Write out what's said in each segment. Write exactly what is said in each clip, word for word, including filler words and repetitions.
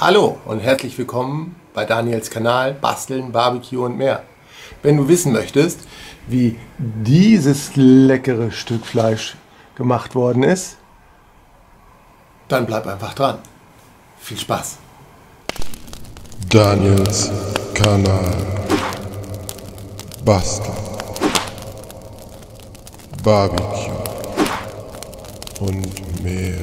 Hallo und herzlich willkommen bei Daniels Kanal Basteln, Barbecue und mehr. Wenn du wissen möchtest, wie dieses leckere Stück Fleisch gemacht worden ist, dann bleib einfach dran. Viel Spaß! Daniels Kanal Basteln, Barbecue und mehr.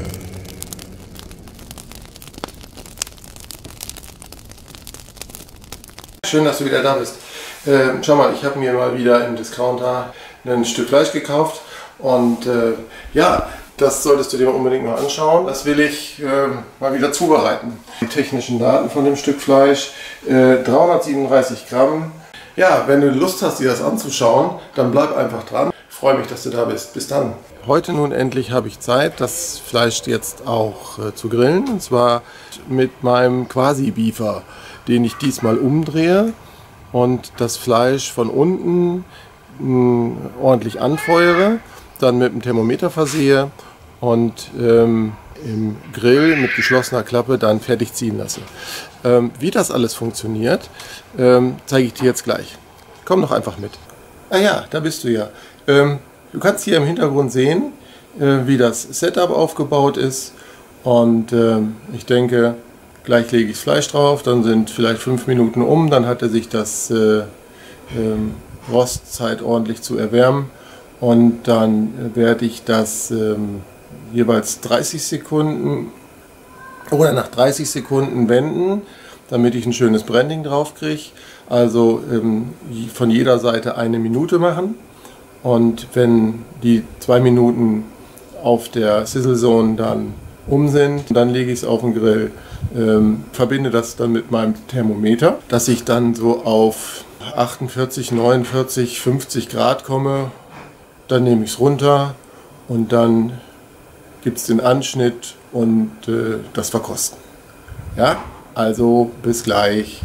Schön, dass du wieder da bist. Äh, schau mal, ich habe mir mal wieder im Discounter ein Stück Fleisch gekauft und äh, ja, das solltest du dir unbedingt mal anschauen. Das will ich äh, mal wieder zubereiten. Die technischen Daten von dem Stück Fleisch, äh, dreihundertsiebenunddreißig Gramm. Ja, wenn du Lust hast, dir das anzuschauen, dann bleib einfach dran. Ich freue mich, dass du da bist. Bis dann. Heute nun endlich habe ich Zeit, das Fleisch jetzt auch äh, zu grillen, und zwar mit meinem Quasi-Beefer, den ich diesmal umdrehe und das Fleisch von unten mh, ordentlich anfeuere, dann mit dem Thermometer versehe und ähm, im Grill mit geschlossener Klappe dann fertig ziehen lasse. Ähm, wie das alles funktioniert, ähm, zeige ich dir jetzt gleich. Komm doch einfach mit. Ah ja, da bist du ja. Ähm, du kannst hier im Hintergrund sehen, äh, wie das Setup aufgebaut ist, und ähm, ich denke, gleich lege ich das Fleisch drauf, dann sind vielleicht fünf Minuten um, dann hat er sich das äh, ähm, Rostzeit ordentlich zu erwärmen, und dann werde ich das ähm, jeweils dreißig Sekunden oder nach dreißig Sekunden wenden, damit ich ein schönes Branding drauf kriege. Also ähm, von jeder Seite eine Minute machen, und wenn die zwei Minuten auf der Sizzle Zone dann um sind, dann lege ich es auf den Grill. Ähm, verbinde das dann mit meinem Thermometer, dass ich dann so auf achtundvierzig, neunundvierzig, fünfzig Grad komme. Dann nehme ich es runter und dann gibt es den Anschnitt und äh, das Verkosten. Ja, also bis gleich.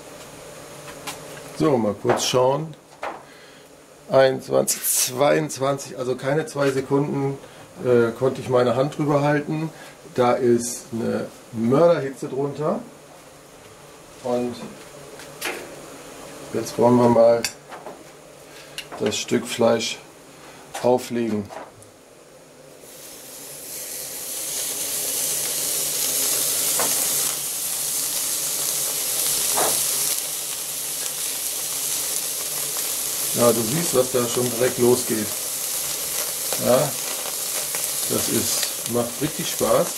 So, mal kurz schauen. einundzwanzig, zweiundzwanzig, also keine zwei Sekunden äh, konnte ich meine Hand drüber halten. Da ist eine Mörderhitze drunter, und jetzt wollen wir mal das Stück Fleisch auflegen. Ja, du siehst, was da schon direkt losgeht. Ja, das ist, macht richtig Spaß.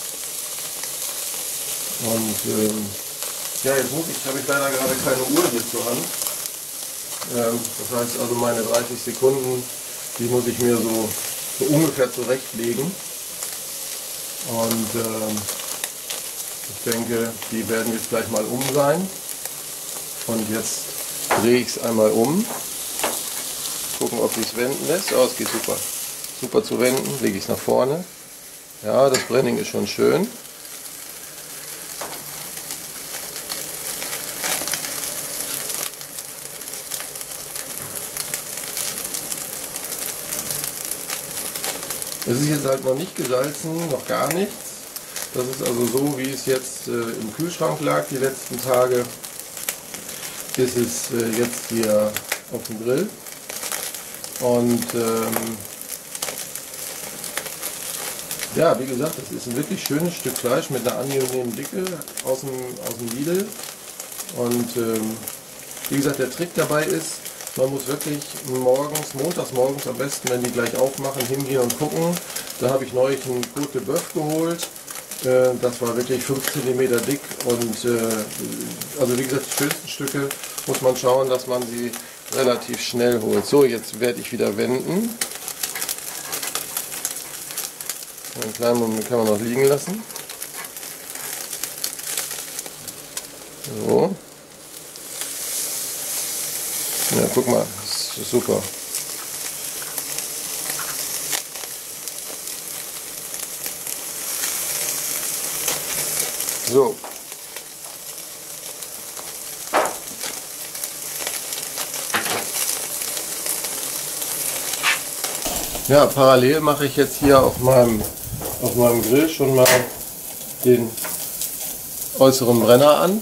Und ähm, ja, jetzt muss ich, habe ich leider gerade keine Uhr hier zur Hand. Ähm, das heißt also, meine dreißig Sekunden, die muss ich mir so, so ungefähr zurechtlegen. Und ähm, ich denke, die werden jetzt gleich mal um sein. Und jetzt drehe ich es einmal um. Gucken, ob sich es wenden lässt. Oh, es geht super. Super zu wenden. Lege ich es nach vorne. Ja, das Branding ist schon schön. Es ist jetzt halt noch nicht gesalzen, noch gar nichts. Das ist also so, wie es jetzt äh, im Kühlschrank lag die letzten Tage. Ist es äh, jetzt hier auf dem Grill. Und ähm, ja, wie gesagt, das ist ein wirklich schönes Stück Fleisch mit einer angenehmen Dicke aus dem, aus dem Lidl. Und ähm, wie gesagt, der Trick dabei ist, man muss wirklich morgens, montags morgens am besten, wenn die gleich aufmachen, hingehen und gucken. Da habe ich neulich einen Côte de Bœuf geholt. Äh, das war wirklich fünf Zentimeter dick, und äh, also wie gesagt, die schönsten Stücke muss man schauen, dass man sie relativ schnell holt. So, jetzt werde ich wieder wenden. Einen kleinen Moment kann man noch liegen lassen. So. Ja, guck mal, das ist super. So. Ja, parallel mache ich jetzt hier auf meinem, auf meinem Grill schon mal den äußeren Brenner an,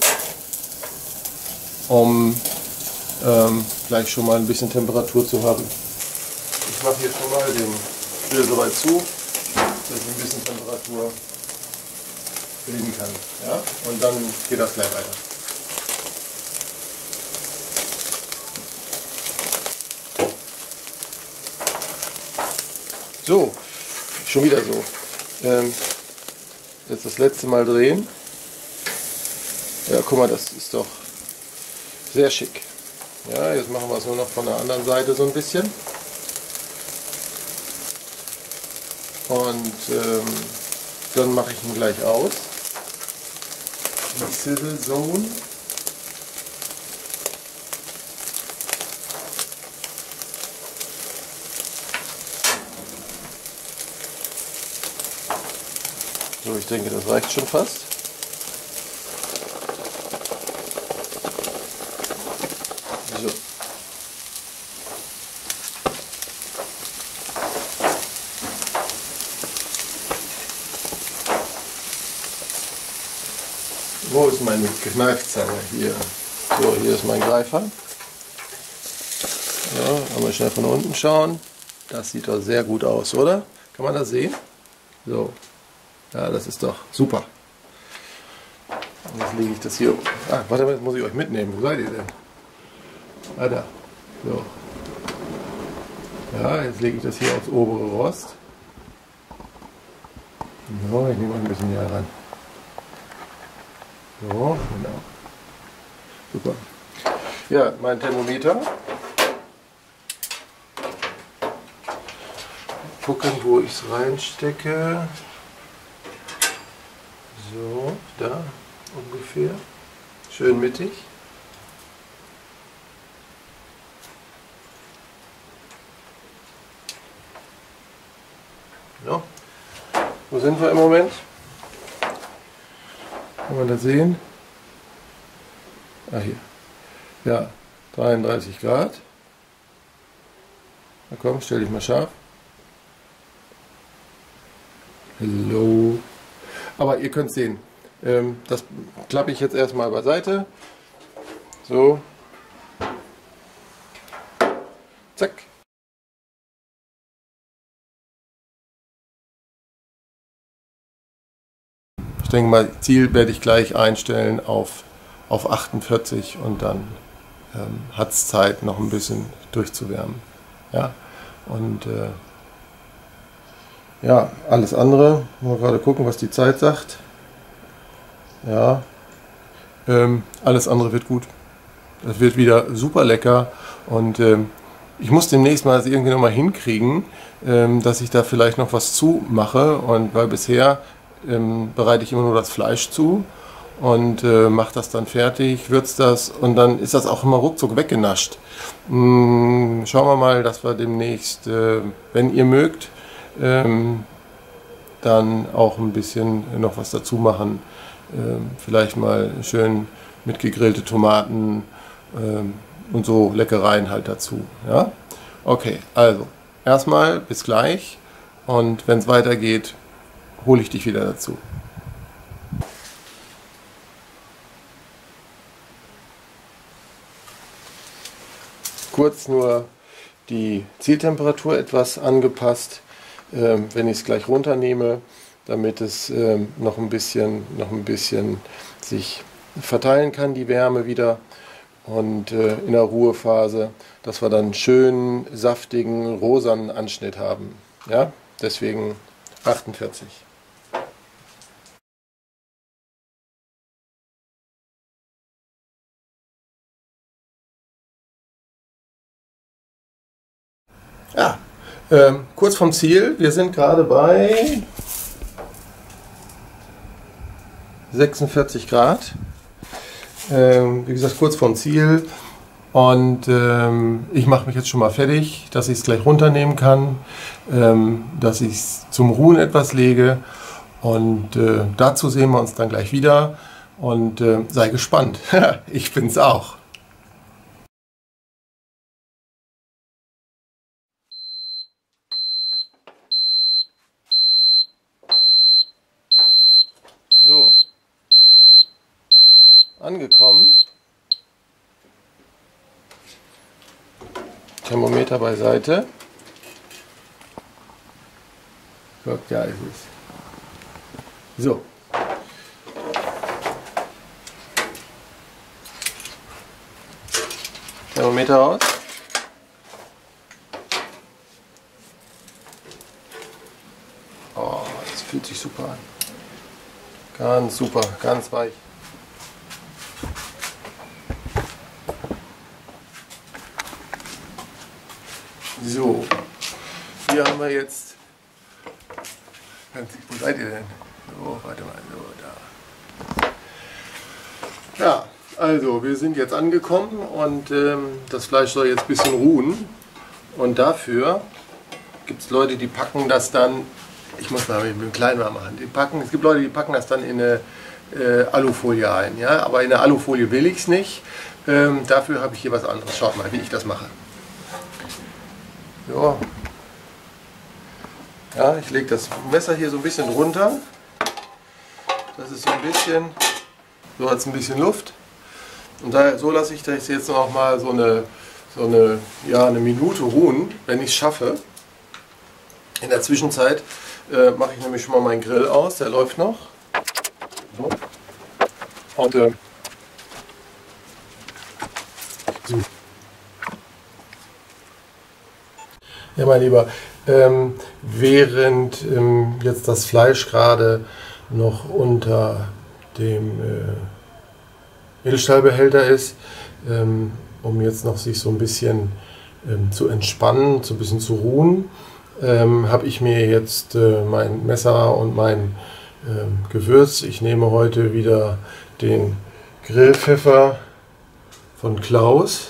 um ähm, gleich schon mal ein bisschen Temperatur zu haben. Ich mache hier schon mal den Grill soweit zu, dass ich ein bisschen Temperatur bilden kann. Ja? Und dann geht das gleich weiter. So, schon wieder so. Ähm, jetzt das letzte Mal drehen. Ja, guck mal, das ist doch sehr schick. Ja, jetzt machen wir es nur noch von der anderen Seite so ein bisschen. Und ähm, dann mache ich ihn gleich aus. Die Sizzle Zone. So, ich denke, das reicht schon fast. So. Wo ist meine Kneifzange? Hier. So, hier ist mein Greifer. Ja, einmal schnell von unten schauen. Das sieht doch sehr gut aus, oder? Kann man das sehen? So. Ja, das ist doch super. Und jetzt lege ich das hier. Ah, warte mal, jetzt muss ich euch mitnehmen. Wo seid ihr denn? Ah, da. So. Ja, jetzt lege ich das hier aufs obere Rost. So, ich nehme mal ein bisschen näher ran. So, genau. Super. Ja, mein Thermometer. Gucken, wo ich es reinstecke. So, da ungefähr. Schön mittig. Ja. Wo sind wir im Moment? Kann man das sehen? Ah, hier. Ja, dreiunddreißig Grad. Na komm, stell dich mal scharf. Hallo. Aber ihr könnt sehen, ähm, das klappe ich jetzt erstmal beiseite. So. Zack. Ich denke mal, Ziel werde ich gleich einstellen auf, auf achtundvierzig und dann ähm, hat es Zeit, noch ein bisschen durchzuwärmen. Ja, und äh, ja, alles andere, mal gerade gucken, was die Zeit sagt. Ja, ähm, alles andere wird gut. Das wird wieder super lecker und ähm, ich muss demnächst mal das irgendwie noch mal hinkriegen, ähm, dass ich da vielleicht noch was zu mache, und weil bisher ähm, bereite ich immer nur das Fleisch zu und äh, mache das dann fertig, würze das und dann ist das auch immer ruckzuck weggenascht. Hm, schauen wir mal, dass wir demnächst, äh, wenn ihr mögt, ähm, dann auch ein bisschen noch was dazu machen. Ähm, vielleicht mal schön mit gegrillte Tomaten ähm, und so Leckereien halt dazu. Ja? Okay, also erstmal bis gleich, und wenn es weitergeht, hole ich dich wieder dazu. Kurz nur die Zieltemperatur etwas angepasst, ähm, wenn ich es gleich runternehme, damit es ähm, noch ein bisschen, noch ein bisschen sich verteilen kann, die Wärme wieder, und äh, in der Ruhephase, dass wir dann einen schönen, saftigen, rosanen Anschnitt haben. Ja? Deswegen achtundvierzig. Ja, ähm, kurz vom Ziel. Wir sind gerade bei sechsundvierzig Grad. Ähm, wie gesagt, kurz vom Ziel. Und ähm, ich mache mich jetzt schon mal fertig, dass ich es gleich runternehmen kann, ähm, dass ich es zum Ruhen etwas lege. Und äh, dazu sehen wir uns dann gleich wieder. Und äh, sei gespannt. Ich bin's auch. So. angekommen. Thermometer beiseite. Guck, da ist es. So. Thermometer aus. Oh, das fühlt sich super an. Ganz super, ganz weich. So, hier haben wir jetzt. Wo seid ihr denn? So, warte mal, so, da. Ja, also wir sind jetzt angekommen und ähm, das Fleisch soll jetzt ein bisschen ruhen. Und dafür gibt es Leute, die packen das dann, ich muss mal mit dem Kleinen mal machen, die packen, es gibt Leute, die packen das dann in eine äh, Alufolie ein. Ja? Aber in der Alufolie will ich es nicht. Ähm, dafür habe ich hier was anderes. Schaut mal, wie ich das mache. Ja. Ja, ich lege das Messer hier so ein bisschen runter. Das ist so ein bisschen, so hat es ein bisschen Luft. Und da, so lasse ich das jetzt noch mal so eine, so eine, ja, eine Minute ruhen, wenn ich es schaffe. In der Zwischenzeit äh, mache ich nämlich schon mal meinen Grill aus, der läuft noch. So. Und äh, so. Ja, mein Lieber, ähm, während ähm, jetzt das Fleisch gerade noch unter dem äh, Edelstahlbehälter ist, ähm, um jetzt noch sich so ein bisschen ähm, zu entspannen, so ein bisschen zu ruhen, ähm, habe ich mir jetzt äh, mein Messer und mein ähm, Gewürz. Ich nehme heute wieder den Grillpfeffer von Klaus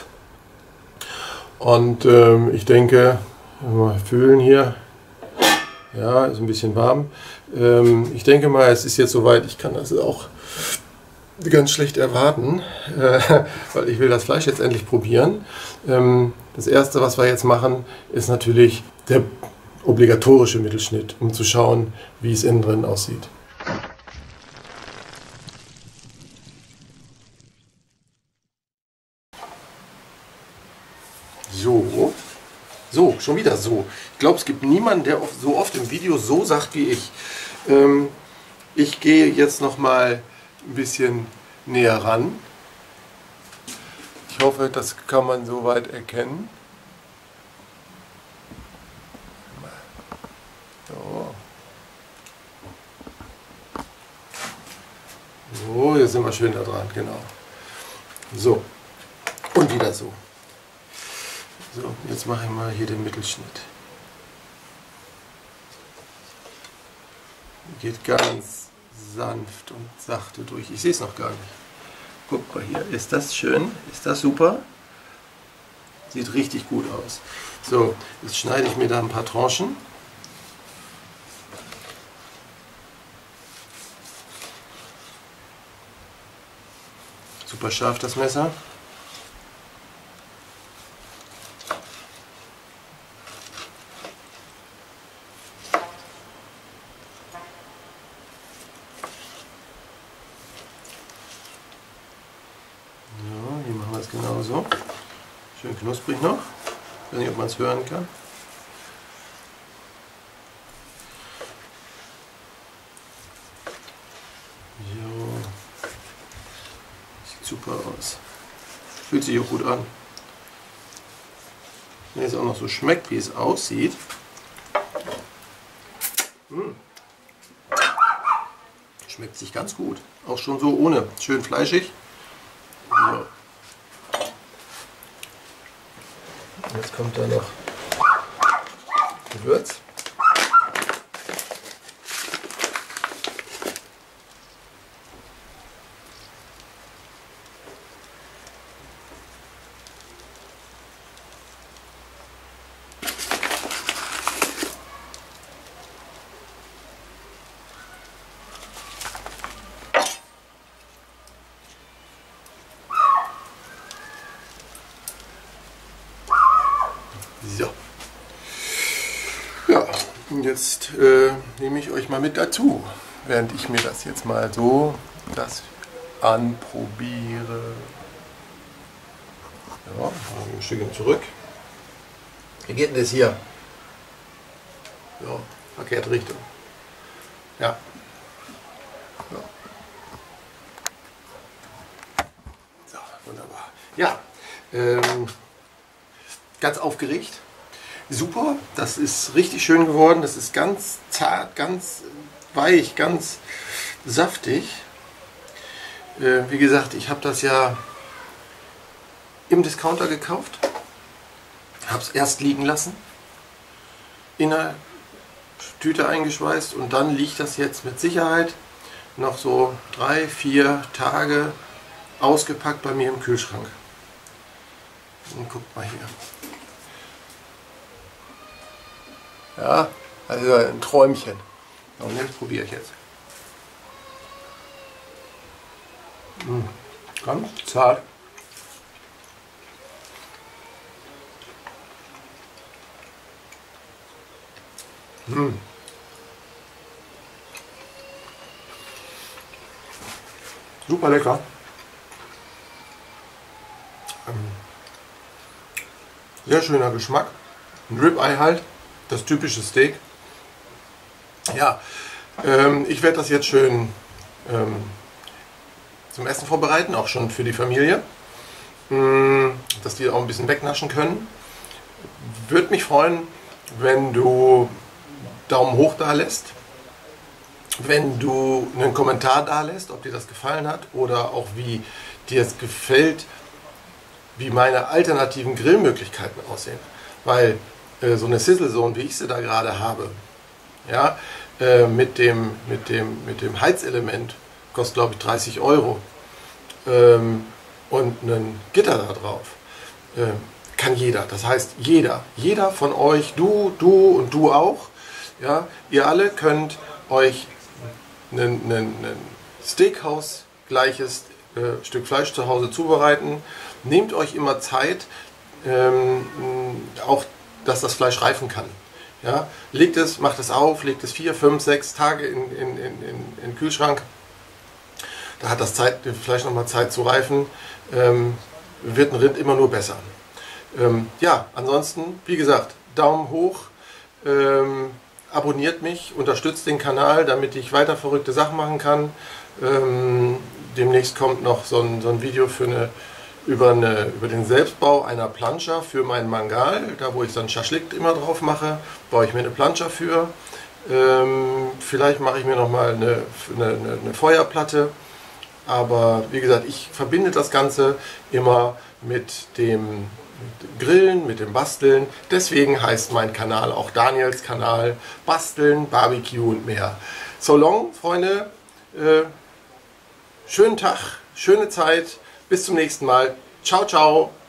und ähm, ich denke, mal fühlen hier, ja, ist ein bisschen warm. Ähm, ich denke mal, es ist jetzt soweit, ich kann das auch ganz schlecht erwarten, äh, weil ich will das Fleisch jetzt endlich probieren. Ähm, das erste, was wir jetzt machen, ist natürlich der obligatorische Mittelschnitt, um zu schauen, wie es innen drin aussieht. So. So, schon wieder so. Ich glaube, es gibt niemanden, der so oft im Video so sagt wie ich. Ähm, ich gehe jetzt noch mal ein bisschen näher ran. Ich hoffe, das kann man soweit erkennen. So. So, jetzt sind wir schön da dran, genau. So, und wieder so. So, jetzt mache ich mal hier den Mittelschnitt. Geht ganz sanft und sachte durch. Ich sehe es noch gar nicht. Guck mal hier, ist das schön? Ist das super? Sieht richtig gut aus. So, jetzt schneide ich mir da ein paar Tranchen. Super scharf das Messer. Genauso. Schön knusprig noch. Ich weiß nicht, ob man es hören kann. Jo. Sieht super aus. Fühlt sich auch gut an. Wenn es auch noch so schmeckt, wie es aussieht. Hm. Schmeckt sich ganz gut. Auch schon so ohne. Schön fleischig. So. Jetzt kommt da noch Gewürz. So. Ja, und jetzt äh, nehme ich euch mal mit dazu, während ich mir das jetzt mal so das anprobiere. Ja, ein Stückchen zurück. Wie geht denn das hier? Ja, verkehrte Richtung. Ja. Ja. So, wunderbar. Ja, ähm, ganz aufgeregt. Super, das ist richtig schön geworden. Das ist ganz zart, ganz weich, ganz saftig. Äh, wie gesagt, ich habe das ja im Discounter gekauft. Habe es erst liegen lassen, in einer Tüte eingeschweißt und dann liegt das jetzt mit Sicherheit noch so drei, vier Tage ausgepackt bei mir im Kühlschrank. Und guckt mal hier. Ja, also ein Träumchen. Und das probiere ich jetzt. Mmh, ganz zart. Mmh. Super lecker. Ähm, sehr schöner Geschmack. Ein Ribeye halt, das typische Steak. Ja, ähm, ich werde das jetzt schön ähm, zum Essen vorbereiten, auch schon für die Familie, ähm, dass die auch ein bisschen wegnaschen können. Würde mich freuen, wenn du Daumen hoch da lässt, wenn du einen Kommentar da lässt, ob dir das gefallen hat oder auch wie dir es gefällt, wie meine alternativen Grillmöglichkeiten aussehen. Weil äh, so eine Sizzle Zone, wie ich sie da gerade habe, ja, äh, mit, dem, mit, dem, mit dem Heizelement, kostet glaube ich dreißig Euro, ähm, und ein Gitter da drauf, äh, kann jeder. Das heißt, jeder, jeder von euch, du, du und du auch, ja, ihr alle könnt euch ein Steakhouse gleiches äh, Stück Fleisch zu Hause zubereiten. Nehmt euch immer Zeit, ähm, auch dass das Fleisch reifen kann. Ja? Legt es, macht es auf, legt es vier, fünf, sechs Tage in, in, in, in, in den Kühlschrank. Da hat das Zeit, Fleisch nochmal Zeit zu reifen. Ähm, wird ein Rind immer nur besser. Ähm, ja, ansonsten, wie gesagt, Daumen hoch. Ähm, Abonniert mich, unterstützt den Kanal, damit ich weiter verrückte Sachen machen kann. Ähm, demnächst kommt noch so ein, so ein Video für eine, über, eine, über den Selbstbau einer Plancha für meinen Mangal. Da wo ich dann Schaschlik immer drauf mache, baue ich mir eine Plancha für. Ähm, vielleicht mache ich mir noch mal eine, eine, eine, eine Feuerplatte. Aber wie gesagt, ich verbinde das Ganze immer mit dem Grillen, mit dem Basteln. Deswegen heißt mein Kanal auch Daniels Kanal Basteln, Barbecue und mehr. So long, Freunde. Äh, schönen Tag, schöne Zeit. Bis zum nächsten Mal. Ciao, ciao.